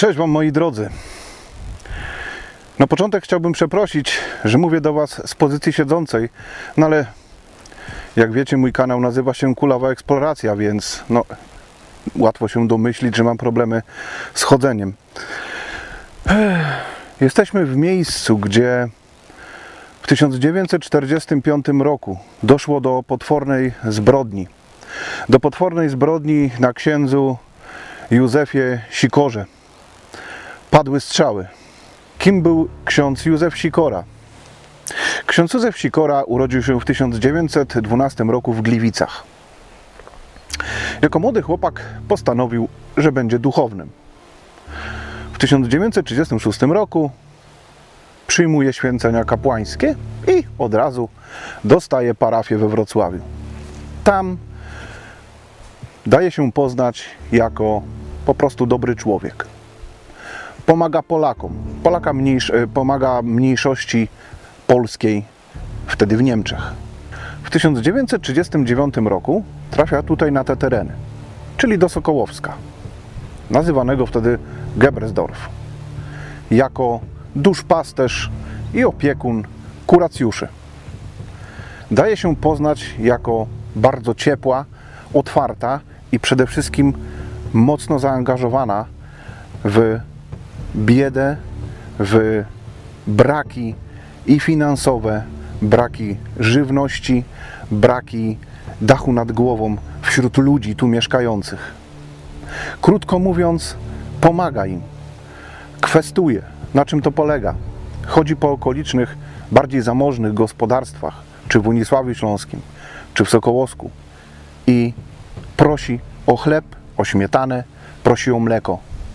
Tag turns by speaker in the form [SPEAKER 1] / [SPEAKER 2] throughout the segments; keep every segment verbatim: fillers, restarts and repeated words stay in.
[SPEAKER 1] Cześć Wam, moi drodzy. Na początek chciałbym przeprosić, że mówię do Was z pozycji siedzącej, no ale jak wiecie, mój kanał nazywa się Kulawa Eksploracja, więc no, łatwo się domyślić, że mam problemy z chodzeniem. Jesteśmy w miejscu, gdzie w tysiąc dziewięćset czterdziestym piątym roku doszło do potwornej zbrodni. Do potwornej zbrodni na księdzu Józefie Sikorze. Padły strzały. Kim był ksiądz Józef Sikora? Ksiądz Józef Sikora urodził się w tysiąc dziewięćset dwunastym roku w Gliwicach. Jako młody chłopak postanowił, że będzie duchownym. W tysiąc dziewięćset trzydziestym szóstym roku przyjmuje święcenia kapłańskie i od razu dostaje parafię we Wrocławiu. Tam daje się poznać jako po prostu dobry człowiek. Pomaga Polakom, Polaka mniejsz, pomaga mniejszości polskiej, wtedy w Niemczech. W tysiąc dziewięćset trzydziestym dziewiątym roku trafia tutaj na te tereny, czyli do Sokołowska, nazywanego wtedy Gebresdorf, jako duszpasterz i opiekun kuracjuszy. Daje się poznać jako bardzo ciepła, otwarta i przede wszystkim mocno zaangażowana w biedę, w braki i finansowe, braki żywności, braki dachu nad głową wśród ludzi tu mieszkających. Krótko mówiąc, pomaga im, kwestuje. Na czym to polega? Chodzi po okolicznych, bardziej zamożnych gospodarstwach, czy w Unisławiu Śląskim, czy w Sokołowsku i prosi o chleb, o śmietanę, prosi o mleko.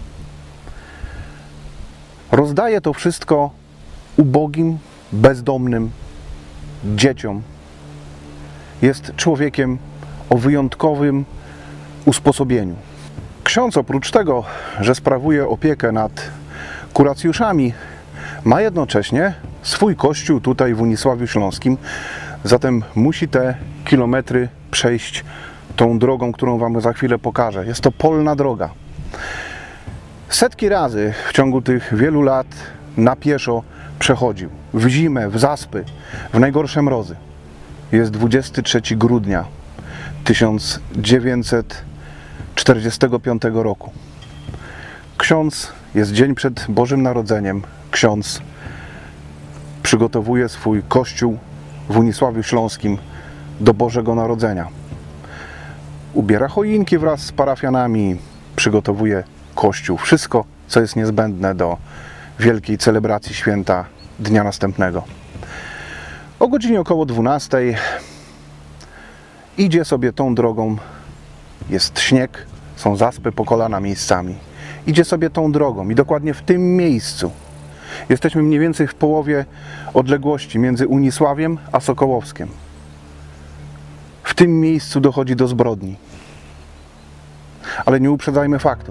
[SPEAKER 1] Rozdaje to wszystko ubogim, bezdomnym dzieciom. Jest człowiekiem o wyjątkowym usposobieniu. Ksiądz oprócz tego, że sprawuje opiekę nad kuracjuszami, ma jednocześnie swój kościół tutaj w Unisławiu Śląskim, zatem musi te kilometry przejść tą drogą, którą Wam za chwilę pokażę. Jest to polna droga. Setki razy w ciągu tych wielu lat na pieszo przechodził. W zimę, w zaspy, w najgorsze mrozy. Jest dwudziestego trzeciego grudnia tysiąc dziewięćset czterdziestego piątego roku. Ksiądz, jest dzień przed Bożym Narodzeniem. Ksiądz przygotowuje swój kościół w Unisławiu Śląskim do Bożego Narodzenia. Ubiera choinki wraz z parafianami, przygotowuje kościół. Wszystko, co jest niezbędne do wielkiej celebracji święta dnia następnego. O godzinie około dwunastej idzie sobie tą drogą. Jest śnieg, są zaspy po kolana miejscami. Idzie sobie tą drogą i dokładnie w tym miejscu jesteśmy mniej więcej w połowie odległości między Unisławiem a Sokołowskiem. W tym miejscu dochodzi do zbrodni. Ale nie uprzedzajmy faktów.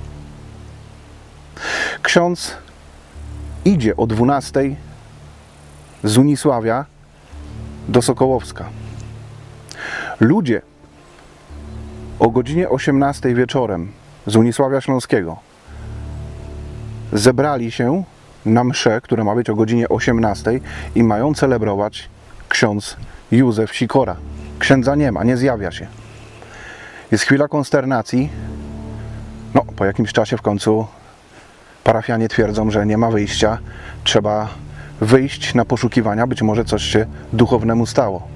[SPEAKER 1] Ksiądz idzie o dwunastej z Unisławia do Sokołowska. Ludzie o godzinie osiemnastej wieczorem z Unisławia Śląskiego zebrali się na mszę, która ma być o godzinie osiemnastej i mają celebrować ksiądz Józef Sikora. Księdza nie ma, nie zjawia się. Jest chwila konsternacji. No, po jakimś czasie w końcu parafianie twierdzą, że nie ma wyjścia. Trzeba wyjść na poszukiwania. Być może coś się duchownemu stało.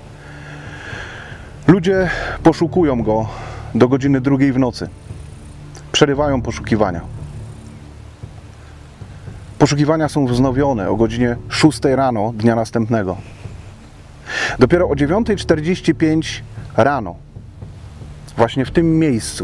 [SPEAKER 1] Ludzie poszukują go do godziny drugiej w nocy. Przerywają poszukiwania. Poszukiwania są wznowione o godzinie szóstej rano dnia następnego. Dopiero o dziewiątej czterdzieści pięć rano, właśnie w tym miejscu,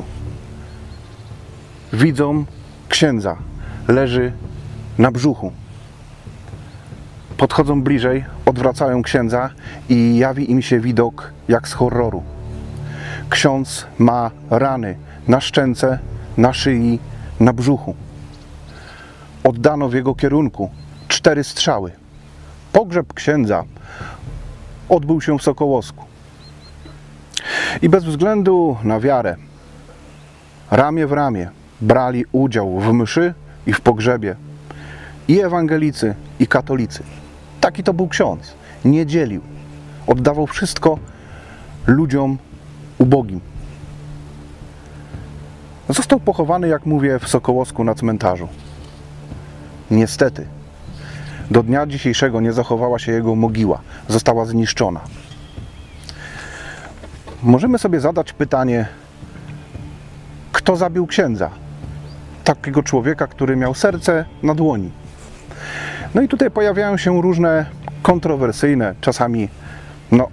[SPEAKER 1] widzą księdza. Leży na brzuchu. Podchodzą bliżej, odwracają księdza i jawi im się widok jak z horroru. Ksiądz ma rany na szczęce, na szyi, na brzuchu. Oddano w jego kierunku cztery strzały. Pogrzeb księdza odbył się w Sokołowsku. I bez względu na wiarę, ramię w ramię, brali udział w mszy i w pogrzebie i ewangelicy, i katolicy. Taki to był ksiądz. Nie dzielił. Oddawał wszystko ludziom ubogim. Został pochowany, jak mówię, w Sokołowsku na cmentarzu. Niestety, do dnia dzisiejszego nie zachowała się jego mogiła. Została zniszczona. Możemy sobie zadać pytanie, kto zabił księdza? Takiego człowieka, który miał serce na dłoni. No i tutaj pojawiają się różne kontrowersyjne, czasami no,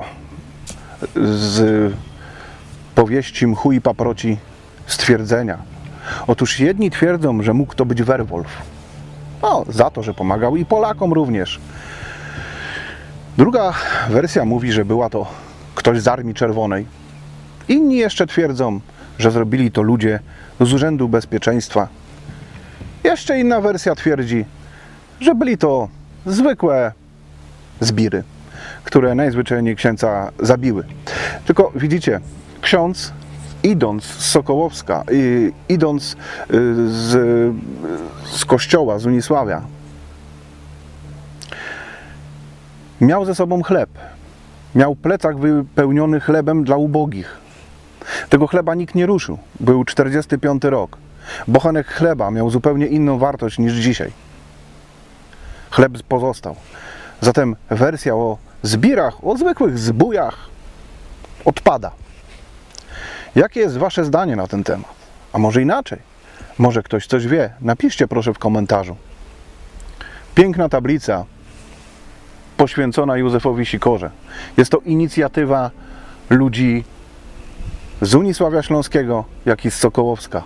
[SPEAKER 1] z powieści Mchu i Paproci stwierdzenia. Otóż jedni twierdzą, że mógł to być werwolf. No, za to, że pomagał i Polakom również. Druga wersja mówi, że była to ktoś z Armii Czerwonej. Inni jeszcze twierdzą, że zrobili to ludzie z Urzędu Bezpieczeństwa. Jeszcze inna wersja twierdzi, że byli to zwykłe zbiry, które najzwyczajniej księdza zabiły. Tylko widzicie, ksiądz idąc z Sokołowska, i, idąc z, z kościoła, z Unisławia, miał ze sobą chleb. Miał plecak wypełniony chlebem dla ubogich. Tego chleba nikt nie ruszył. Był czterdziesty piąty rok. Bochenek chleba miał zupełnie inną wartość niż dzisiaj. Chleb pozostał. Zatem wersja o zbirach, o zwykłych zbójach odpada. Jakie jest wasze zdanie na ten temat? A może inaczej? Może ktoś coś wie? Napiszcie proszę w komentarzu. Piękna tablica poświęcona Józefowi Sikorze. Jest to inicjatywa ludzi z Unisławia Śląskiego, jak i z Sokołowska.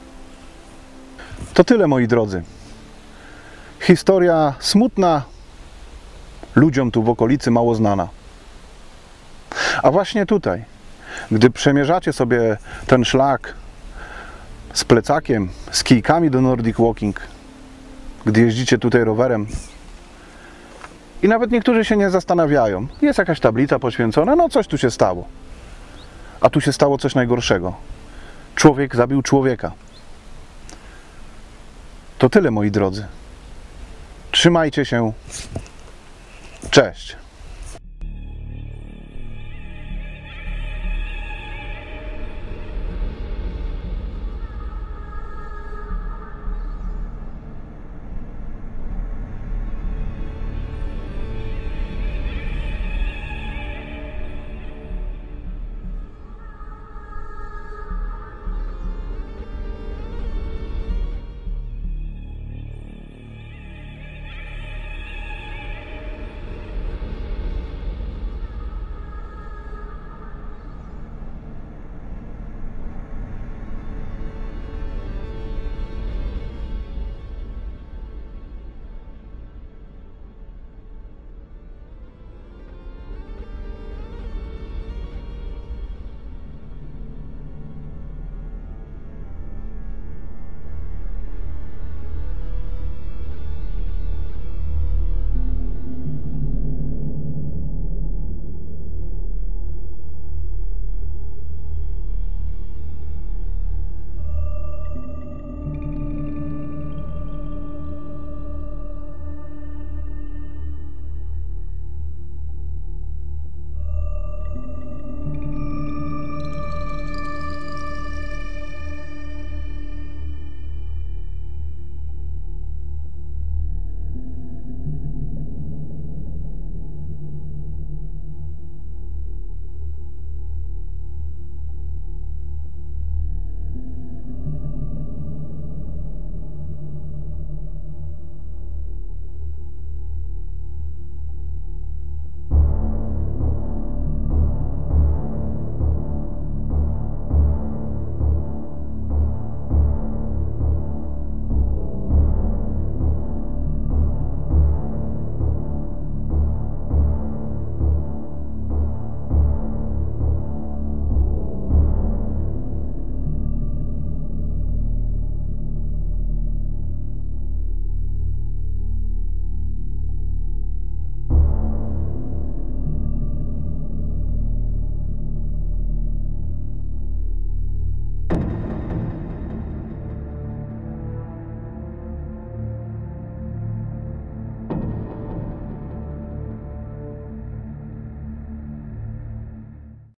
[SPEAKER 1] To tyle, moi drodzy. Historia smutna, ludziom tu w okolicy mało znana. A właśnie tutaj, gdy przemierzacie sobie ten szlak z plecakiem, z kijkami do Nordic Walking, gdy jeździcie tutaj rowerem i nawet niektórzy się nie zastanawiają, jest jakaś tablica poświęcona, no coś tu się stało. A tu się stało coś najgorszego. Człowiek zabił człowieka. To tyle, moi drodzy. Trzymajcie się. Cześć.